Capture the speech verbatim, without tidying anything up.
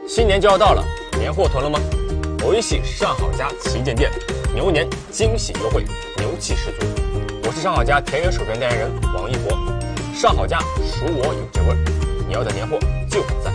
新年就要到了，年货囤了吗？微信上好家旗舰店，牛年惊喜优惠，牛气十足。我是上好家田园首选代言人王一博，上好家属我有这味儿，你要的年货就在。